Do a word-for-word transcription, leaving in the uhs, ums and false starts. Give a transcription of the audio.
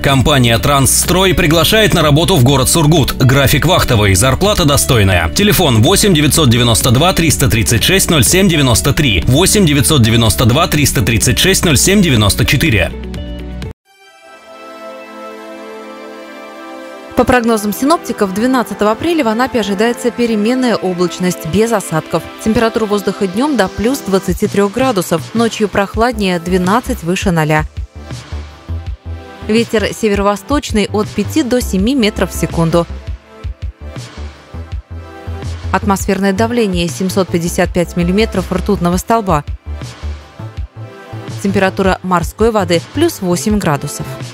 Компания «Трансстрой» приглашает на работу в город Сургут. График вахтовый, зарплата достойная. Телефон восемь девятьсот девяносто два триста тридцать шесть ноль семь девяносто три, восемь девятьсот девяносто два триста тридцать шесть ноль семь девяносто четыре. По прогнозам синоптиков, двенадцатого апреля в Анапе ожидается переменная облачность без осадков. Температура воздуха днем до плюс двадцати трёх градусов, ночью прохладнее двенадцать выше ноля. Ветер северо-восточный от пяти до семи метров в секунду. Атмосферное давление семьсот пятьдесят пять миллиметров ртутного столба. Температура морской воды плюс восемь градусов.